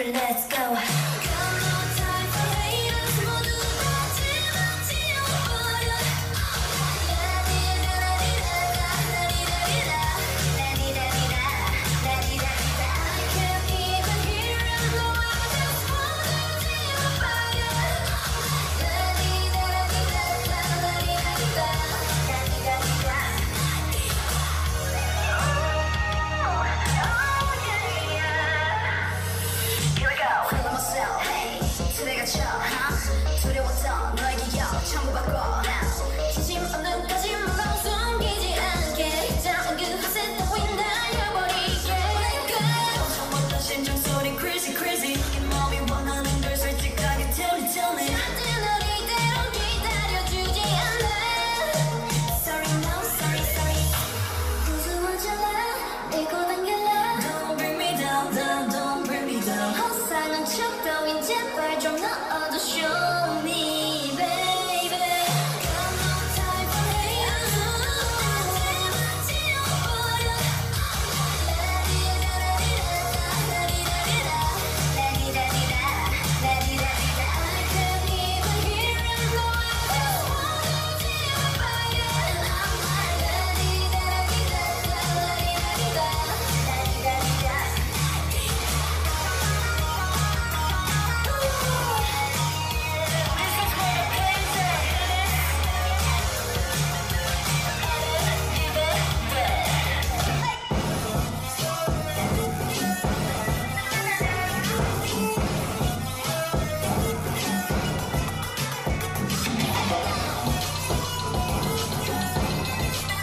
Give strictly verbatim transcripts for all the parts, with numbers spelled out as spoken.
free, let's go. 두려웠던 너의 기억 전부 바꿔 진심 없는 거짓말로 숨기지 않게 작은 그 헛새 따윈 날려버리게 정못한 심장 소리 crazy crazy 이 마음이 원하는 걸 솔직하게 tell me tell me 절대 널 이대로 기다려주지 않아 Sorry no sorry sorry 우스워져라 밀고 당겨라 Don't bring me down down don't bring me down 허상한 척 따윈 제발 좀 넣어도 show me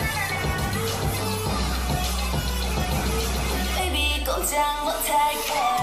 꼼짝 못할게